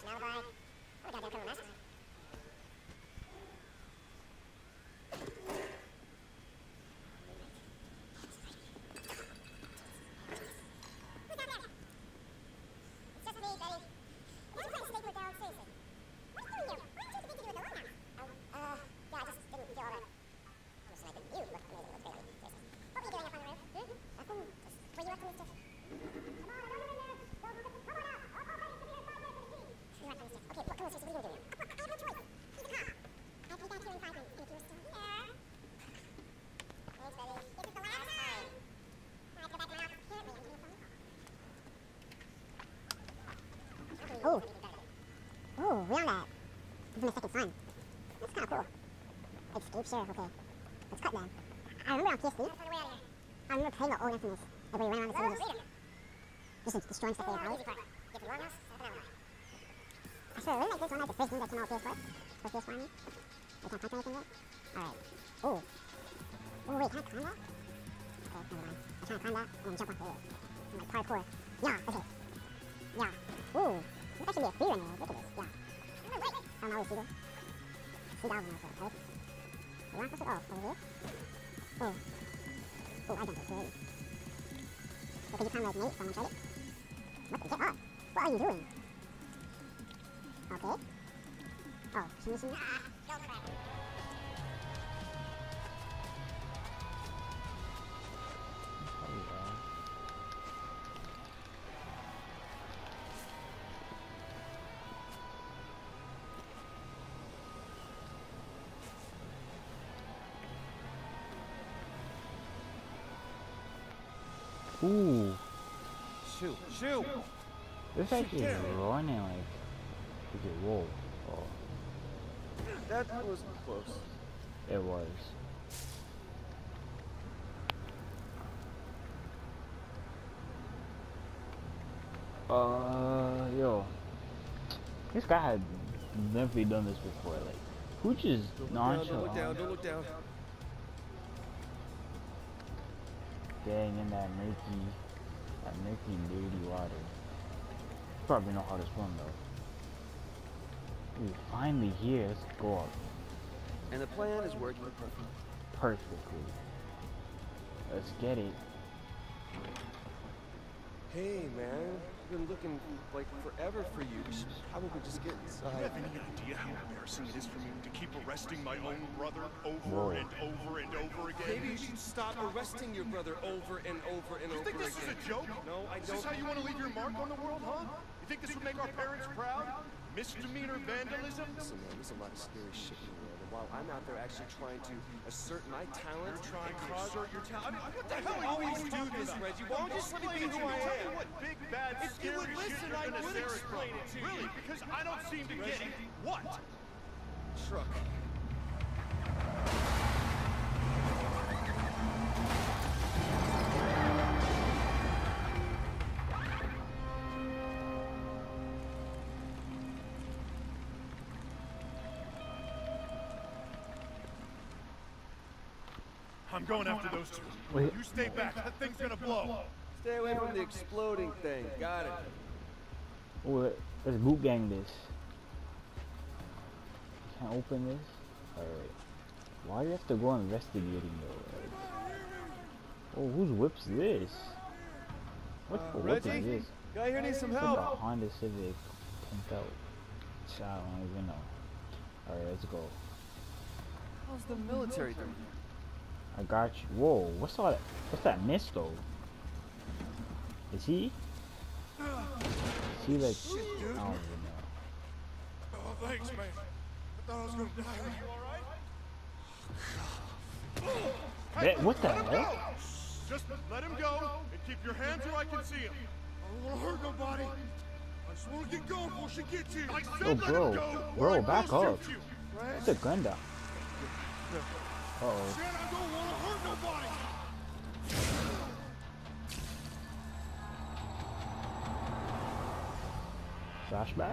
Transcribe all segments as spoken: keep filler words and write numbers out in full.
Oh. Oh, we on that. This is my second son. That's kind of cool. Escape sheriff, okay. Let's cut then. I remember on P S P. I remember playing the old Infamous. Like where you ran around the city just, just destroying stuff they had. I swear, wasn't like this one like the first game that came out on P S four? For P S four, I mean? We can't punch anything yet? Alright. Oh. Oh, wait, can I climb that? Okay, never mind. I try to climb that and then jump off the edge. I'm like parkour. Yeah, okay. Yeah. Ooh. This actually be a free run here. Look at this. Yeah. Oh, now we see this. See that one also, right? Where am I supposed to go? Over here? Oh. Oh, I jumped it already. So could you climb like Nate from Uncharted? What the? Get up! What are you doing? Okay. Oh, shimmy shimmy. Ah, no crap. Ooh. Shoot, shoot! This actually is running like. Okay, whoa. Oh. That was close. It was. Uh, yo. This guy had never done this before. Like, who just nonchalant? Don't look down, don't look down. Dang, in that murky, that murky, dirty water. Probably know how to swim though. We're finally here. Let's go up. And the plan is working Perfectly. Let's get it. Hey man, I've been looking like forever for you. We should probably just get inside. Do you have any idea how embarrassing it is for me to keep arresting my own brother over Whoa. and over and over again? Maybe you should stop arresting your brother over and over and You over think this again. is a joke? No, I Is don't. this how you want to leave your mark on the world, huh? You think this would make our parents proud? Misdemeanor vandalism? Listen, man, there's a lot of scary shit in the world. And while I'm out there actually trying to assert my talent, You're trying to cause assert your talent. I mean, what the I hell don't are you always even do talking this, about? Reggie. Why don't you just let me be who I Tell me am? what big, bad, If you scary would shit listen, you're I gonna would say it explain from. it to you. Really? Because I don't seem to get it. What? Truck. I'm going after those two. Wait. You stay back. That thing's gonna blow. Stay away from the exploding thing. Got it. Oh, let's boot gang this. Can't open this? Alright. Why do you have to go investigating though? Like, oh, whose whip's this? What Uh, for weapon Reggie? is this? Guy here needs some What help. the Honda Civic pimped out? I don't even know. Alright, let's go. How's the military doing? I got you. Whoa, what's all that? What's that mist though? Is he? Is he like? Shit, dude. I don't even know. Oh, thanks, man. I thought I was gonna die. You alright? That, what the Let him hell? go! Just let him go and keep your hands where I can see him. I don't want to hurt nobody. I just want to get going before she gets here. I said Oh, let bro. him go. Bro, or I back will up. shoot you. Put the gun down. Uh oh. Said I don't want to hurt nobody. Flashback?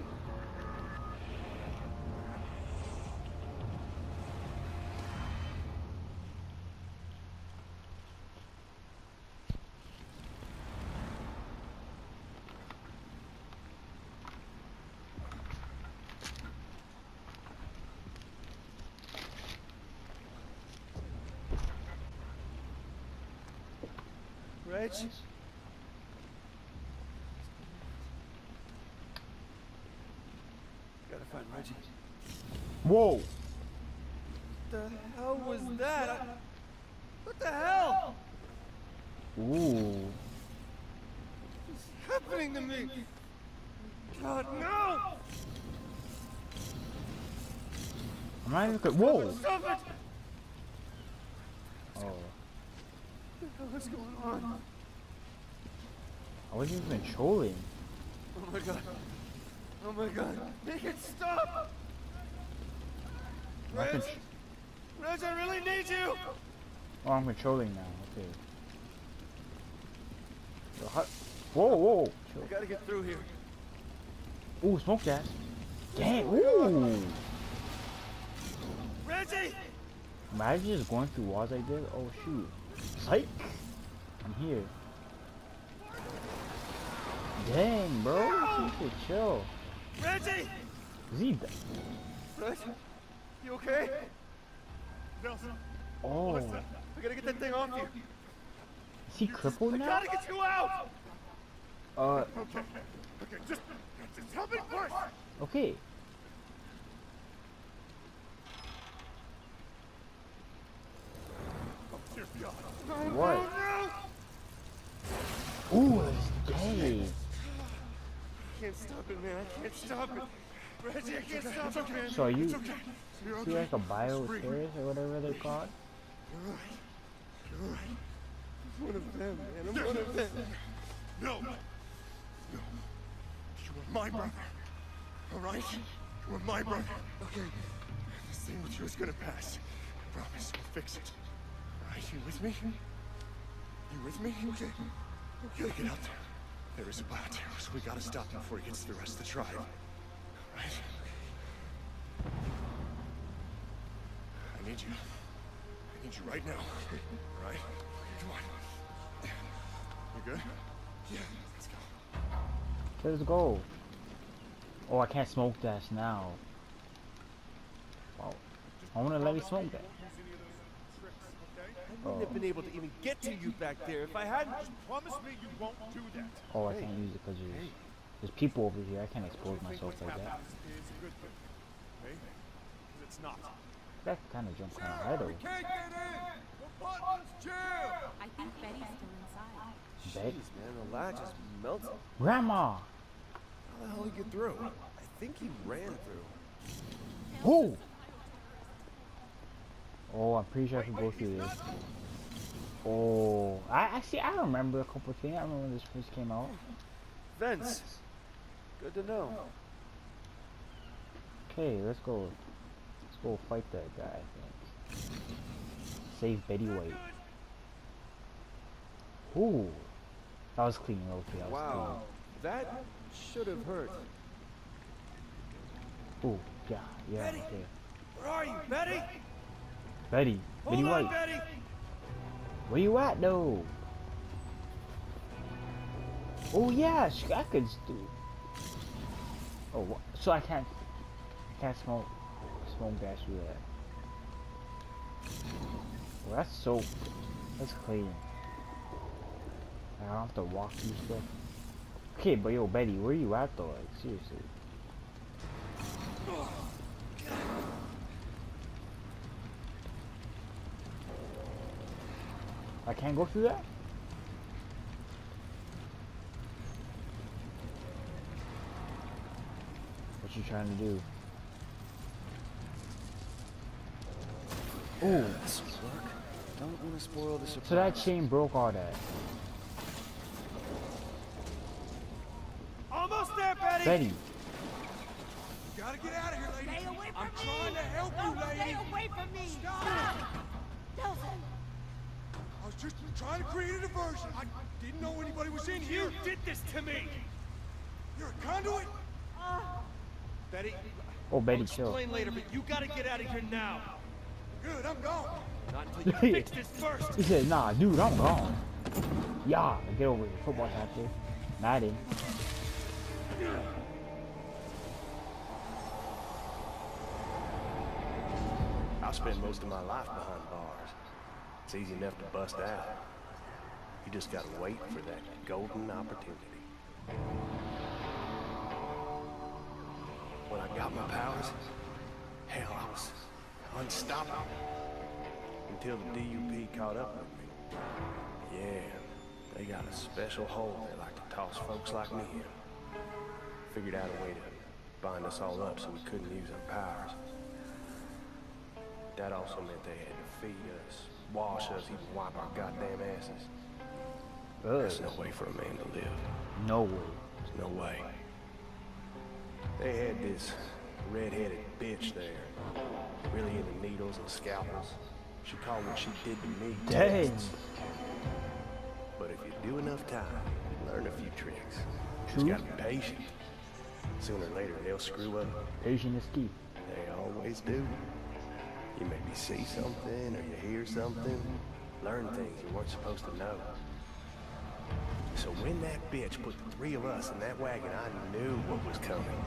Reg? Gotta find Reggie. Whoa! What the hell was that? I... What the hell? Ooh. What's happening to me? God, no! I'm not even good. Whoa! Stop it! Oh. What's going on? I wasn't even trolling. Oh my god. Oh my god. Make it stop! I'm not Reg? contr- Reg, I really need you! oh, I'm controlling now. Okay. So how- whoa, whoa! I Chill. gotta get through here. Ooh, smoke gas. Damn. Ooh. Reggie! Imagine just going through walls like this. Oh shoot. Psych. I'm here. Dang, bro. You should chill. Reggie! Is he? d- Reg? You okay? Nelson, Oh. I gotta get that thing off you. Is he crippled I now? gotta get you out! Uh. okay. Okay, just, just help me first. Okay. Dear God. What? Ooh, it's gay. I can't stop it, man. I can't stop it. Reggie, I can't stop it, man. So are you, It's okay. You're you okay. like a bioterrorist or whatever they're called? You're right. You're right. I'm one of them, man. I'm one of them. No. No. You are my brother. All right? You are my brother. Okay. This thing with you is gonna pass. I promise. We'll fix it. All right? You with me? You with me? Okay. Okay, get out there. There is a bioterror, so we gotta stop him before he gets to the rest of the tribe. All right? I need you. I need you right now. All right? Come on. You good? Yeah. Let's go. Let's go. Oh, I can't smoke that now. Wow. I wanna let me smoke that. I wouldn't have been able to even get to you back there if I hadn't. Promise me you won't do that. Oh, I can't use it because there's, there's people over here. I can't expose myself like that. It's a good thing. Okay? 'Cause it's not. That kind of jump kind of high though. Can't get in! The button's jammed! I think Betty's still inside. Bet. Jeez, man, the latch is melting. Grandma! How the hell did he get through? I think he ran through. Oh! Oh, I'm pretty sure I can go through this. Oh, I actually I remember a couple of things. I remember when this first came out. Vince, good to know. Okay, let's go. Let's go fight that guy. I think. Save Betty White. Ooh, that was clean. Okay, that was Wow, that should have hurt. clean. Ooh, yeah, yeah. Betty! Okay. Where are you, Betty? Betty, Betty Hold on, White. Betty! Where you at though? Oh yeah, sh- I could just do. Oh, wha- so I can't, I can't smoke, smoke gas through that. Well, that's so, that's clean. I don't have to walk through stuff. Okay, but yo, Betty, where you at though? Like seriously. I can't go through that? What you trying to do? Ooh, This will work. Don't want to spoil the surprise. so that chain broke all that. Almost there, Betty! Betty, You gotta get out of here, lady. Stay away from I'm me! trying to help you, No, lady. stay away from me! Stop. Stop! Nelson! I was just trying to create a diversion. I didn't know anybody was in here. You did this to me! You're a conduit? Betty, oh Betty, I'll chill. explain later, but you gotta get out of here now. Good, I'm gone. Not until you fix this first. He said, nah, dude, I'm gone. Yeah, get over here, football chapter. Madden. I spent most of my life behind bars. It's easy enough to bust out. You just gotta wait for that golden opportunity. When I got my powers, hell, I was unstoppable. Until the D U P caught up with me. Yeah, they got a special hole they like to toss folks like me in. Figured out a way to bind us all up so we couldn't use our powers. That also meant they had to feed us, wash us, even wipe our goddamn asses. There's no way for a man to live. No way. There's no way. They had this red-headed bitch there, really into needles and scalpels. She called what she did to me Dang. tests. But if you do enough time, you learn a few tricks. True. Just gotta be patient. Sooner or later, they'll screw up. Asian is key. They always do. You maybe see something or you hear something, learn things you weren't supposed to know. So when that bitch put the three of us in that wagon, I knew what was coming.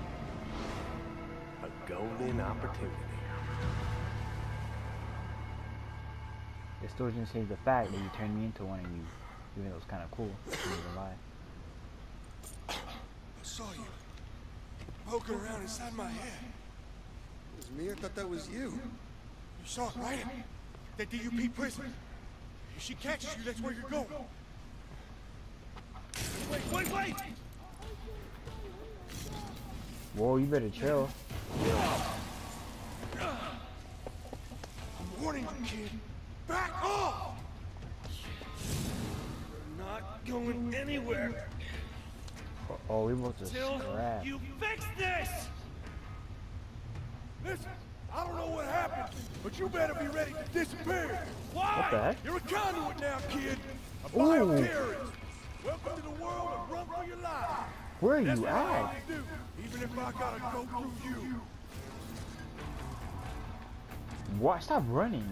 A golden opportunity. It still doesn't change the fact that you turned me into one of you, even though it was kind of cool. I'm not gonna lie. I saw you poking around inside my head. It was me? I thought that was you. You saw it, right? That D U P prison. If she catches you, that's where you're going. Wait, wait, wait! Whoa, you better chill. I'm warning you, kid. Back off! We're not going anywhere Oh, oh we about to till scrap. you fix this! Listen, I don't know what happened, but you better be ready to disappear. Why? What the heck? You're a conduit now, kid. A Ooh. bioterrorist. Welcome to the world and run for your life. Where are That's you what I at? have to do, even if I gotta go through you. What? Stop running.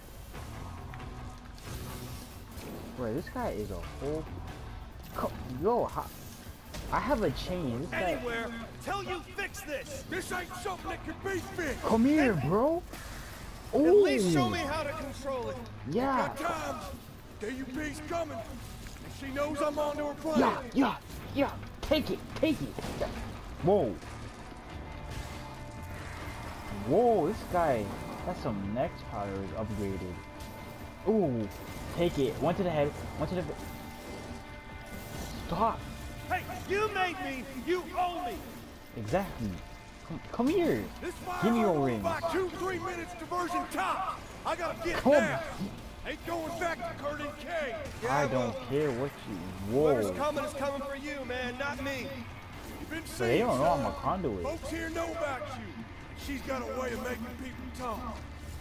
Bro, this guy is a whole... Co Yo, how... I have a chain. This guy... Anywhere till you fix this. This ain't something that can be fixed. Come here, bro. Ooh. At least show me how to control it. Yeah. Got time. D U P's coming. And she knows I'm on to her plan. Yeah, yeah, yeah. Take it, take it. Yeah. Whoa. Whoa, this guy. That's some next powder is upgraded. Ooh. Take it. One to the head. One to the... Stop. Hey, you made me. You owe me. Exactly. Come, come here. This fire Give me your over ring. About two, three minutes diversion top. I gotta get Come on. now. Ain't going back to Kurt and Kay. I don't care what you... Whoever's Whoa. coming is coming for you, man, not me. You've been So they seeing don't know I'm a some. conduit. Folks here know about you. She's got a way of making people talk.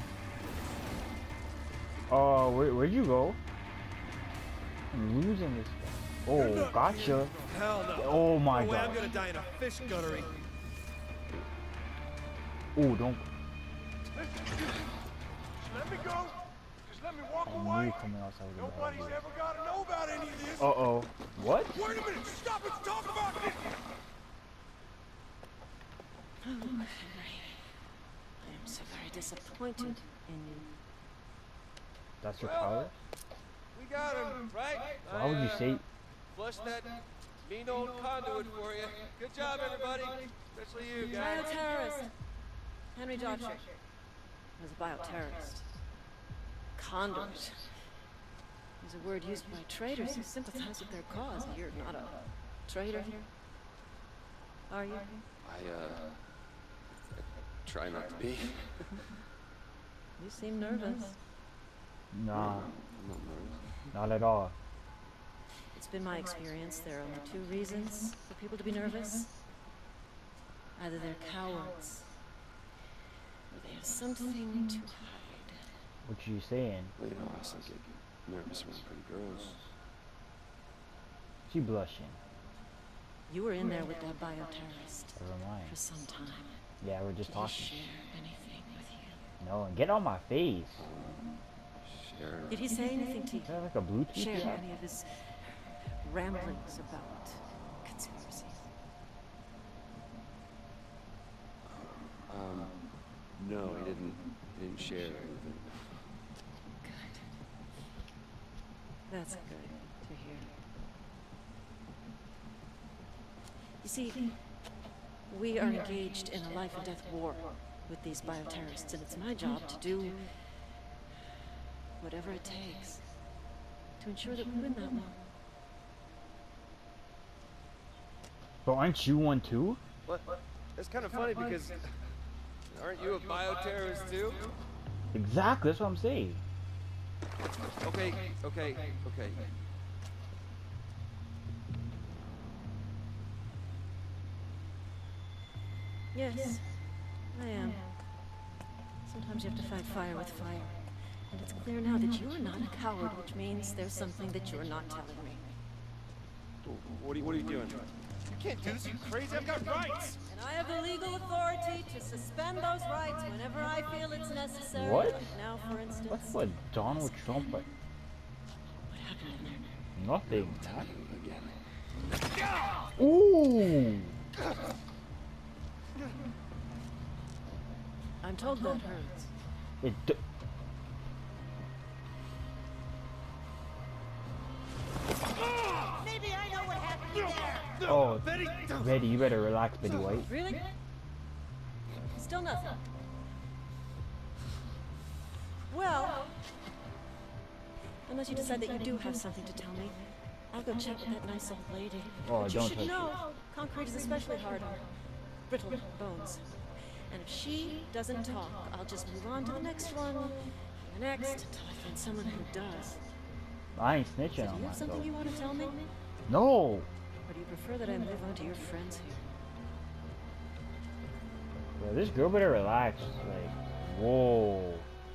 Oh, uh, where, where'd you go? I'm losing this guy. Oh, gotcha. Hell no. Oh my No way I'm god. gonna die in a fish guttery. Oh, don't... Just let me go. Just let me walk I knew away. coming outside was gonna Nobody's happen. ever gotta know about any of this. Uh-oh. What? Wait a minute. Stop it. Talk about this. Oh, Henry. I am so very disappointed in you. That's your Well, power? We got him, right? Why would you say... Flush that mean old conduit for you. Good job, everybody. Especially you guys. Bioterrorist. Henry Daughtry was a bioterrorist. Conduit is a word used by traitors who sympathize with their cause. You're not a traitor, are you? I, uh, I try not to be. You seem nervous. Nah, I'm not nervous. not at all. It's been my experience there are only two reasons for people to be nervous. Either they're cowards, or they have something to hide. What you saying? Well, you know, I still get nervous around pretty girls. She blushing. You were in there with that bioterrorist Never mind. for some time. Yeah, we're just Did he talking. share anything with you? No, and get on my face. Share. Did he say anything to you? Is that like a Bluetooth you Share have? any of his ramblings about conspiracies? Um, no, he didn't, he didn't share anything. Good. That's good to hear. You see, we are engaged in a life and death war with these bioterrorists, and it's my job to do whatever it takes to ensure that we win that war. But aren't you one too? What? That's kind of funny because aren't you a bioterrorist too? Exactly, that's what I'm saying. Okay, okay, okay. Yes, I am. Sometimes you have to fight fire with fire. And it's clear now that you are not a coward, which means there's something that you are not telling me. What are you, what are you doing? I can't do this, you crazy. I've got rights. And I have the legal authority to suspend those rights whenever I feel it's necessary. What? Like now, for instance. What's what Donald Trump? Like, What happened in there? nothing. Tell you again. Ooh! I'm told that hurts. It d Maybe I know what happened there. Oh, Betty, you better relax, Betty White. Really? Still nothing. Well, unless you decide that you do have something to tell me, I'll go chat with that nice old lady. Oh, but you don't should touch know, concrete is especially hard on brittle bones. And if she doesn't talk, I'll just move on to the next one, and the next, until I find someone who does. I ain't So snitching do on you have something myself. you want to tell me? No! Or do you prefer that I move on to your friends here? Bro, this girl better relax. Like, whoa.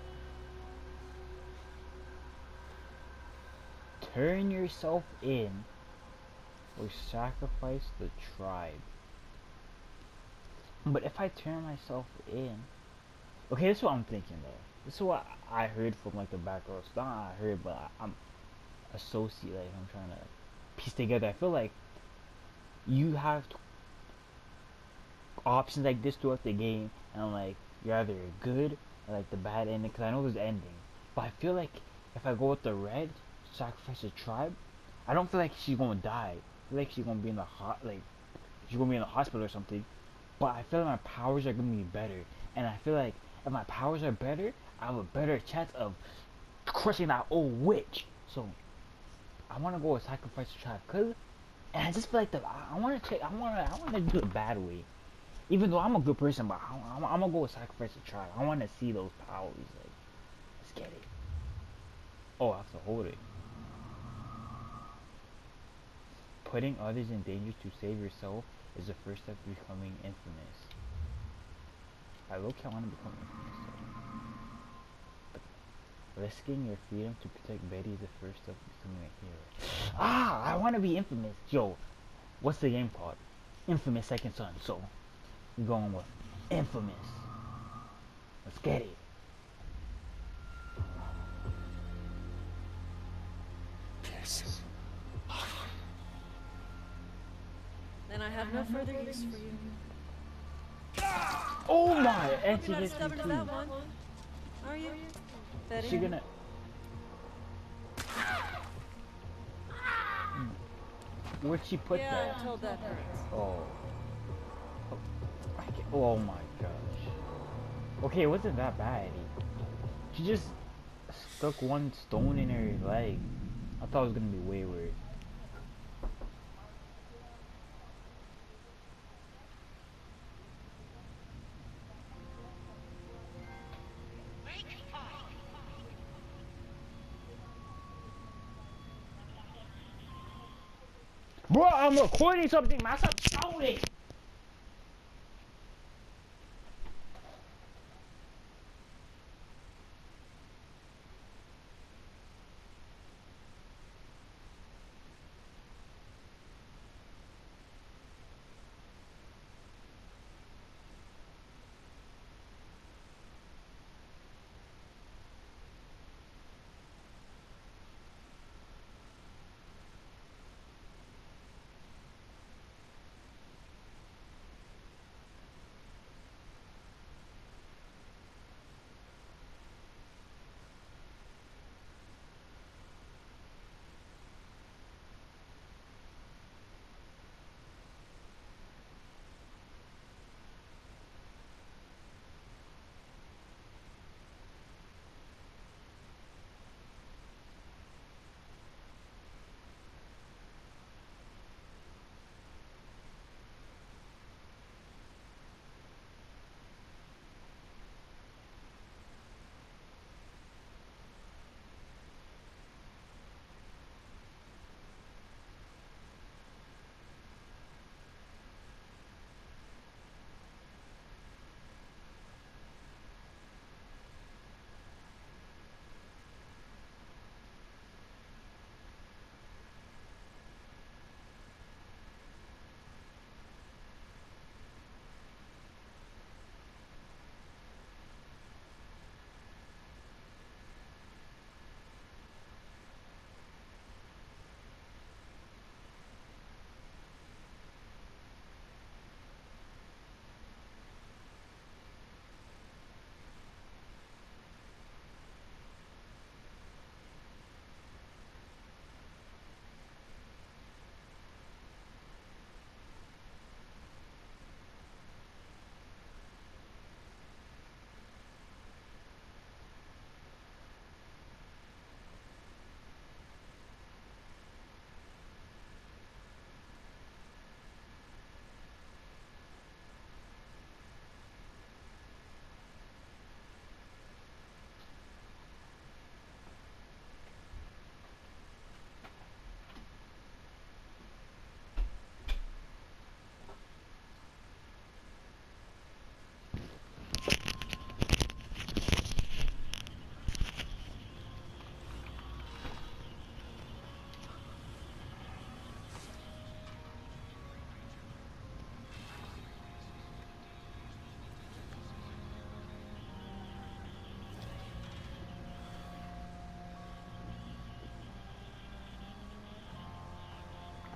Turn yourself in or sacrifice the tribe. But if I turn myself in, okay, this is what I'm thinking though. This is what I heard from like the back row. It's not I heard, but I, I'm associate. Like I'm trying to piece together. I feel like you have t options like this throughout the game, and like you're either good or like the bad ending. Because I know there's ending, but I feel like if I go with the red, sacrifice the tribe, I don't feel like she's gonna die. I feel like she's gonna be in the hot, like she's gonna be in the hospital or something. But I feel like my powers are gonna be better, and I feel like if my powers are better, I have a better chance of crushing that old witch. So I want to go with sacrifice the tribe, cause, and I just feel like the I, I want to take I want to I want to do the bad way, even though I'm a good person, but I, I'm, I'm gonna go with sacrifice the tribe. I want to see those powers. Like, let's get it. Oh, I have to hold it. Putting others in danger to save yourself is the first step to becoming infamous. I look I want to become infamous though. But risking your freedom to protect Betty is the first step to becoming a hero. Ah, I want to be infamous. Yo, what's the game called? Infamous Second Son. So, we're going with infamous. Let's get it. Piss. Then I have no further use for you. Oh my, You're anti not as hits me stubborn as too. that one, are you, Betty? She gonna. Where'd she put Yeah, that? I'm told that hurts. Oh. Oh, I can't- oh my gosh. Okay, it wasn't that bad. She just stuck one stone in her leg. I thought it was gonna be way worse. Bro, I'm recording something, man. Stop shouting.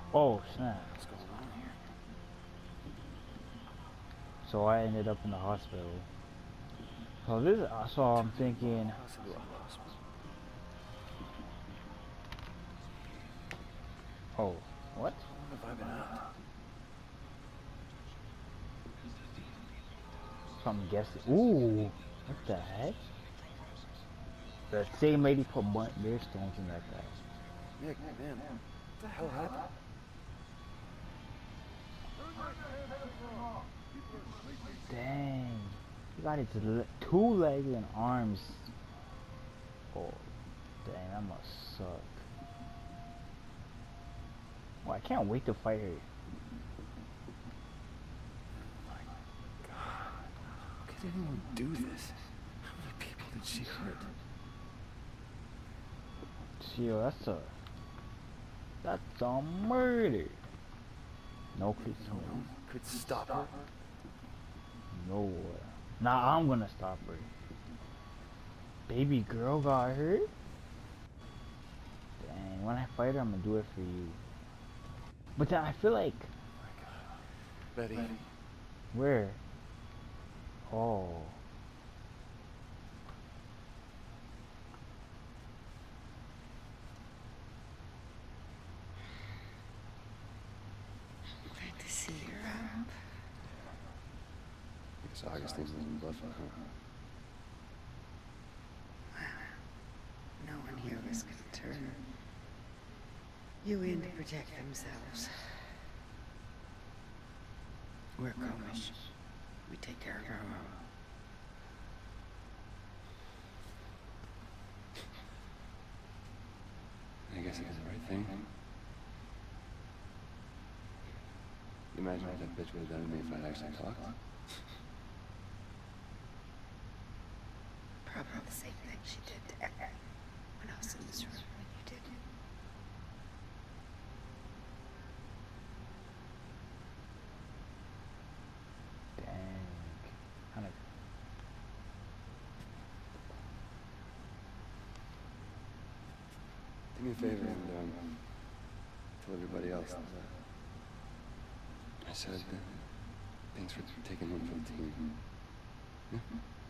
Oh snap. What's going on here? So I ended up in the hospital. So this, so I'm thinking, Possibly a hospital. oh, what? How long have I been out? So I'm guessing. Ooh, what the heck? The same lady put blunt beer stones in that guy. Nick, man, what the hell happened? Dang, he got his le two legs and arms. Oh, dang, that must suck. Well, I can't wait to fight her. God, how could anyone do this? How many people did she hurt? Yo, that's a, that's a murder. No, please, No one could stop her. no way. Nah, I'm gonna stop her. Baby girl got hurt? Dang, when I fight her, I'm gonna do it for you. But then I feel like, Betty, where? Oh. Glad to see you're up. I guess Augustine wasn't bluffing, huh? No one here was gonna turn you in to protect themselves. We're Comish. We take care of our own. I guess it was the right thing. Imagine what that bitch would have done to me if I'd actually talked. Probably the same thing she did to everyone when I was in this room when you did it. Dang. Kind of. Do me a favor and um, tell everybody else that uh, I said uh, thanks for taking one for the team. Yeah?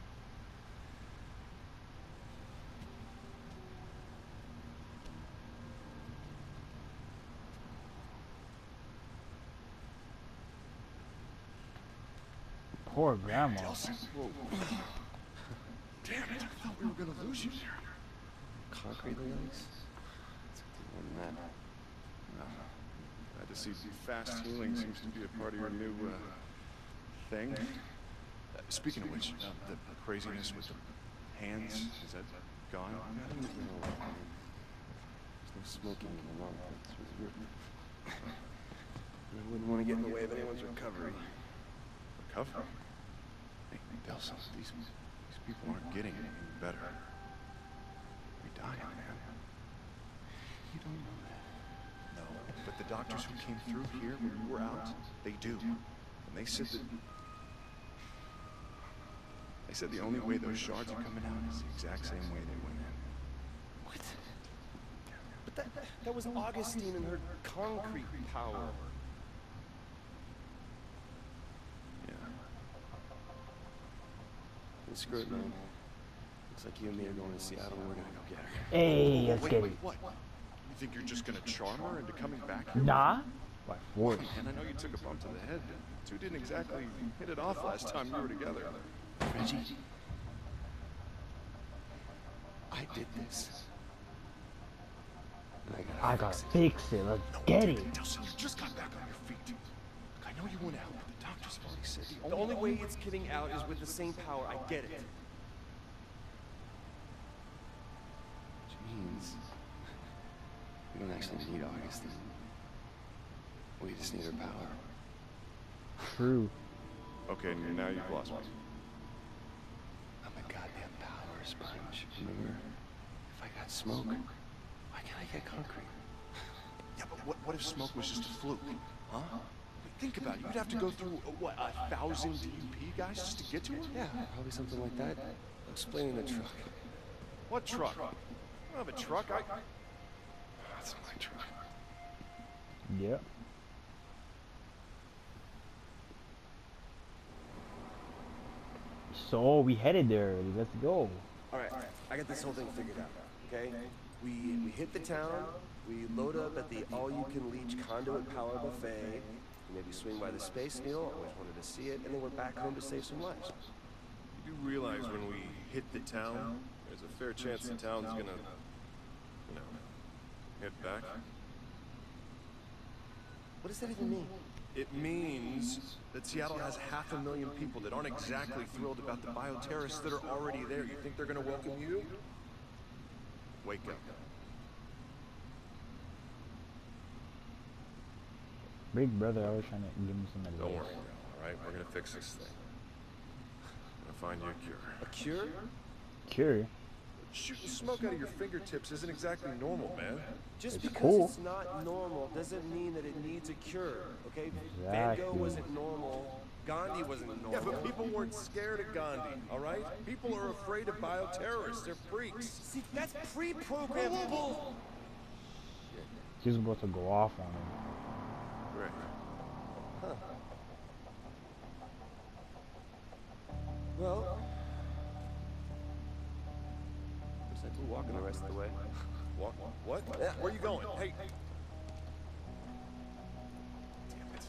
Poor grandma. Whoa. Damn it, I thought we were gonna lose you there. Concrete legs? It's more than that. Glad to see fast healing seems to be a part of your new, uh, thing. Uh, speaking of which, uh, the craziness with the hands, is that gone? I don't know. There's no smoking in the lung. It's really weird. I wouldn't want to get in the way of anyone's recovery. Recovery? Hey, Delson, these, these people aren't getting any better. They're dying, man. You don't know that. No, but the doctors who came through here when you were out, they do. And they said that... They said the only way those shards are coming out is the exact same way they went in. What? But that, that was Augustine and her concrete power. Yeah. Hey, screw it, man. Looks like you and me are going to Seattle and we're going to go get her. Hey, let's wait, get wait, it. what? You think you're just gonna charm her into coming back here? Nah. By force. And I know you took a bump to the head, but you didn't exactly hit it off last time you were together. Reggie, I did this. And I gotta I gotta fix fix it. Let's get it. Delson, you just got back on your feet. Look, I know you want to help, but the doctors have already said The only way it's getting out is with the same power. I get it. Which means we don't actually need Augustine. We just need her power. True. Okay, now you've lost me. I'm a goddamn power sponge, remember? If I got smoke, why can't I get concrete? Yeah, but what, what if smoke was just a fluke? Huh? Think about it. You'd have to go through, uh, what, a thousand D U P guys just to get to her? Yeah, probably something like that. Explaining the truck. What truck? I don't have a truck. I... That's my truck. Yep. So we headed there already. Let's go. All right, I got this whole thing figured out. Okay, we we hit the town. We load up at the all-you-can-leech conduit power buffet. Maybe swing by the Space Needle. Always wanted to see it, and then we're back home to save some lives. You do realize when we hit the town, there's a fair chance the town's gonna, you know, head back? What does that even mean? It means that Seattle has half a million people that aren't exactly thrilled about the bioterrorists that are already there. You think they're gonna welcome you? Wake up. Big brother always trying to give me some advice. Don't worry, all right? We're gonna fix this thing. I'm gonna find you a cure. A cure? Cure? Shooting smoke out of your fingertips isn't exactly normal, man. Just It's because cool. it's not normal doesn't mean that it needs a cure, okay? Van Gogh Exactly. wasn't normal. Gandhi wasn't normal. Yeah, but people weren't scared of Gandhi, all right? People are afraid of bioterrorists. They're freaks. See, that's pre-programmed bull. She's about to go off on him. Right. Huh. Well, looks like we're walking the rest of the way. What? What? Yeah. Where are you going? Hey. Damn it.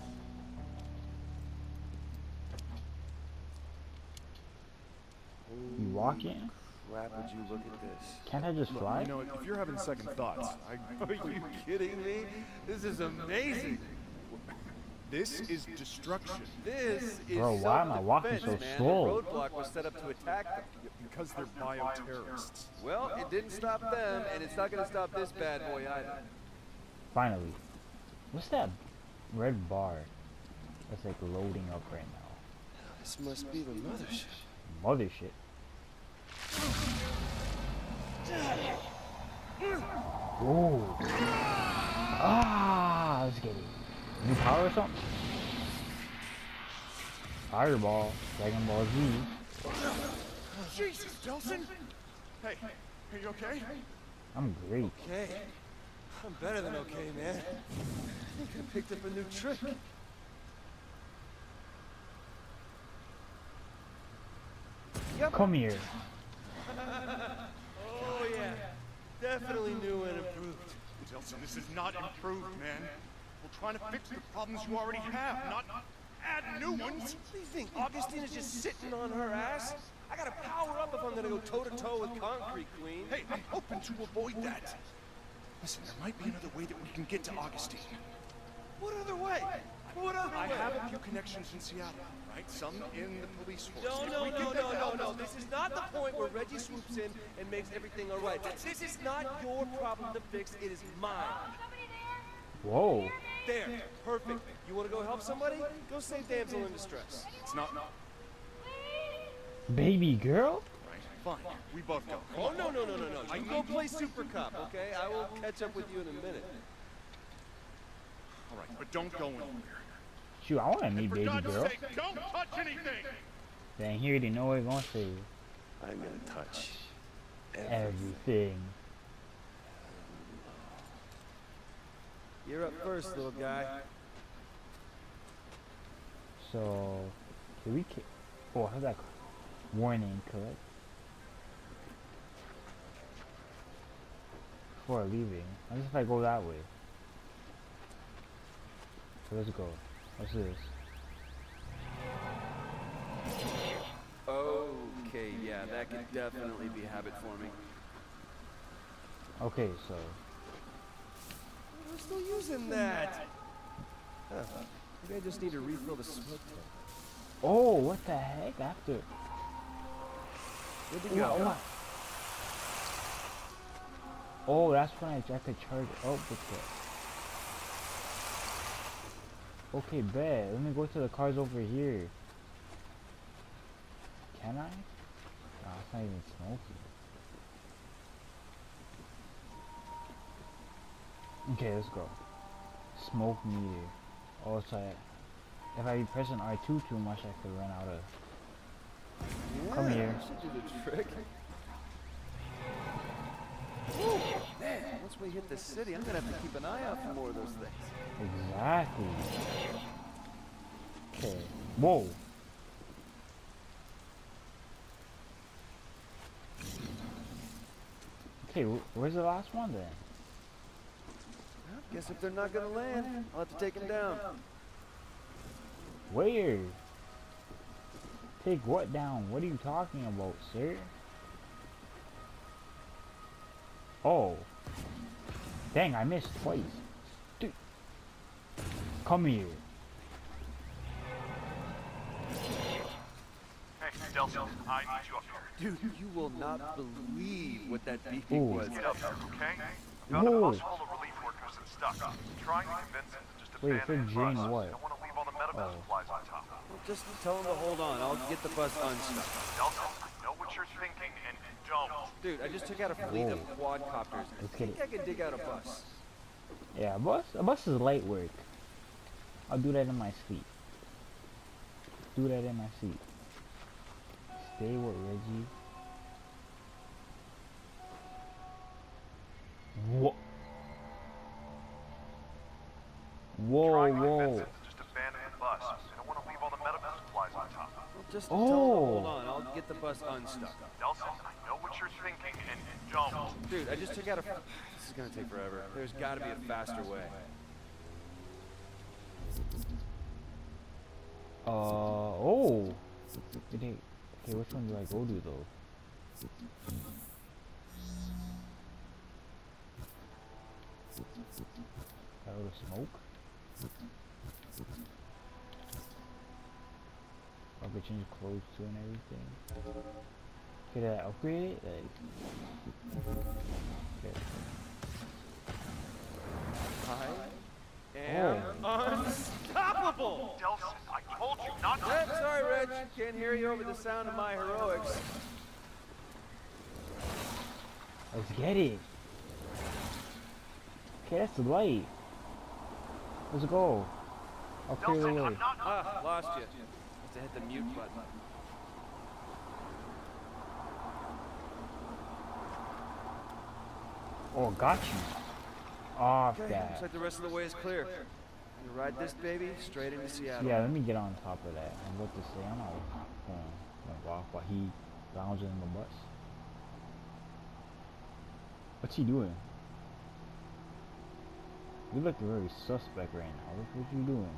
You walking? Crap, would you look at this? Can't I just fly? You know, if you're having second thoughts, I... Are you kidding me? This is amazing. This is destruction. This is Bro, why am I walking so self-defense, man. slow? The roadblock was set up to attack them. Because they're bioterrorists. Well, it didn't stop them, and it's not going to stop this bad boy either. Finally. What's that red bar that's like loading up right now? This must be the mothership. Mothership. Ooh. Ah, let's get it. New power or something? Fireball. Dragon Ball Z. Jesus, Delsin! Hey, are you okay? I'm great. Okay. I'm better than okay, man. I think I picked up a new trick. Yep. Come here. Oh, yeah. Definitely new and improved. Delsin, this is not improved, man. We're trying to fix the problems you already have, not add new ones. What do you think? Augustine is just sitting on her ass? I gotta power up if I'm gonna go toe-to-toe with Concrete Queen. Hey, I'm hoping to avoid that. Listen, there might be another way that we can get to Augustine. What other way? What other I way? have a few connections in Seattle, right? Some in the police force. No, If no, we no, can no, get to no, help no. us- This is not the point where Reggie swoops in and makes everything all right. This is not your problem to fix. It is mine. Whoa. There. Perfect. You want to go help somebody? Go save damsel in distress. It's not... Baby girl? Right, fine. We both go. Come Oh, on. no, no, no, no, no. You go play Super Cop, okay? I will catch up with you in a minute. All right, but don't go anywhere. Shoot, I want to meet For baby God's girl. sake, don't touch anything! Dang, he already know what he's gonna say. I'm gonna touch Everything. You're up first, little guy. So, can we? Ca oh, how's that? Warning, correct? Before leaving, what if I go that way? So let's go. What's this? Okay, yeah, that could definitely be habit forming. Okay, so We're still using that. Huh. Maybe I just need to refill the smoke tank. oh, what the heck? After Good to what? go. what? Oh, that's when I have to charge it up with it. Okay, bet. Let me go to the cars over here. Can I? Nah, it's not even smoking. Okay, let's go. Smoke meter. Oh, so I, if I be pressing R two too much, I could run out of. Yeah, Come here. that should do the trick. once we hit the city, I'm gonna have to keep an eye out for more of those things. Exactly. Okay. Whoa. Okay, wh where's the last one then? Well, guess if they're not gonna land, I'll have to take them down. Where? Take what down? What are you talking about, sir? Oh. Dang, I missed twice. Dude. Come here. Hey, Delsin, I need you up here. Dude, you will not believe what that beefy Ooh. was. Get up here, okay? Found a Whoa. bus full of relief workers and stuck. Trying to convince them to just Wait, abandon for the bus. Jane what? They don't want to leave all the medical Oh. supplies on top. Well, just tell them to hold on. I'll get the bus unstuck. Delsin, I know what you're thinking, and don't. Dude, I just took out a fleet of quadcopters. I Let's get think it. I can dig out a bus. Yeah, a bus? A bus is light work. I'll do that in my sleep. Do that in my sleep. Stay with Reggie. Whoa. Whoa, Trying to convince whoa. them to just abandon the bus. They don't want to leave all the medical supplies on top. Well, just tell them to Oh. hold on. I'll get the bus unstuck. Delsin, I know what you're thinking, and don't. Dude, I just took out a... This is gonna take forever. There's gotta be a faster way. Uh, oh. Did they, okay, which one do I go to though? Got a little smoke. I could change clothes too and everything. Could I upgrade it? Like, okay. I am Oh. unstoppable! Delsin, I told you not to. Yep, sorry, Reg. Can't hear you over the sound of my heroics. Let's get it. Okay, that's the light. Let's go. I'll clear the Delsin, way. I'm not. Ah, lost you. Must have hit the mute button. Oh, got you. Off Okay, that. looks like the rest of the way is clear. Gonna ride this baby straight into Seattle. Yeah, let me get on top of that. And what to say? I'm not gonna, gonna walk while he lounges in the bus. What's he doing? You look very suspect right now. What, what you doing?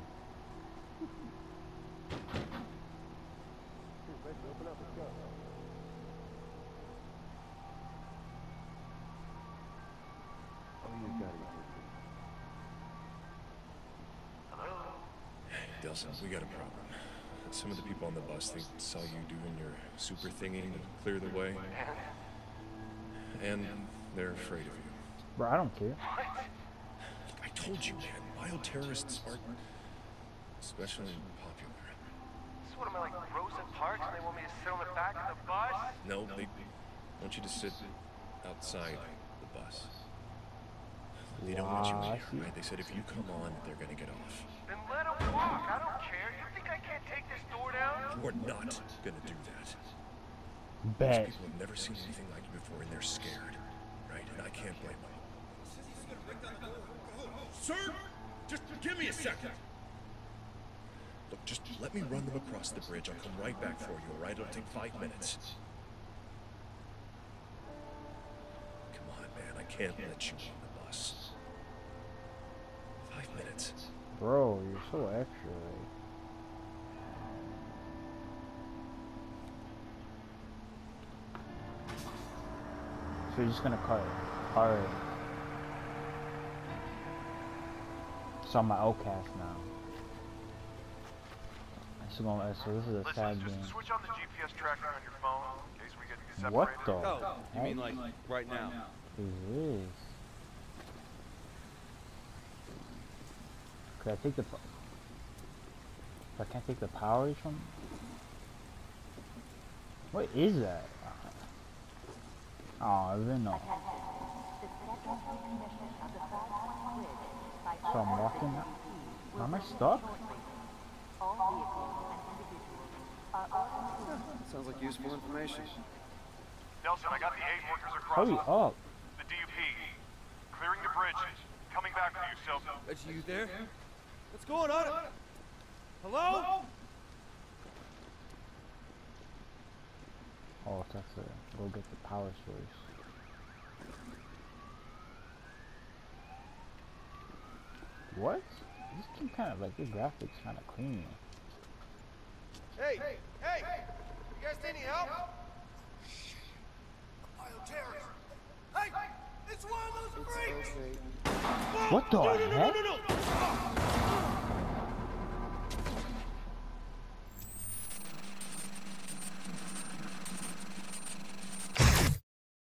Delsin, we got a problem. Some of the people on the bus, they saw you doing your super thingy to clear the way. And they're afraid of you. Bro, I don't care. I told you, man, bioterrorists aren't especially popular. So what am I, like Rosa Parks, and they want me to sit on the back of the bus? No, they want you to sit outside the bus. They don't want you Wow, I in see. here, right? They said if you come on, they're gonna get off. Then let them walk. I don't care. You think I can't take this door down? You're not gonna do that. Bet. These people have never seen anything like you before, and they're scared, right? And I can't blame them. Sir, just give me a second. Look, just let me run them across the bridge. I'll come right back for you, all right? It'll take five minutes. Come on, man. I can't let you on the bus. Five minutes. Bro, you're so extra. Like. So you're just gonna cut it. Alright. So I'm an outcast now. So, gonna, so this is a sad Listen, game. just switch on the G P S tracker on your phone in case we get separated. What the Oh, you mean heck like right now? is this? Could I take the... po- I can't take the powers from... What is that? Oh, I didn't know. So I'm walking... Am I stuck? Sounds like useful information. Delsin, I got the aid workers across Hurry up. the D U P. Clearing the bridge. Coming back for you, Silver. That's you there? What's going on? Hello? Oh, that's a go get the power source. What? This game kind of like the graphics kind of clean. Hey, hey, hey! You guys need any help? Bioterrorist. Hey, it's one of those freaks. Okay. What the no, no, no, heck? no, no, no!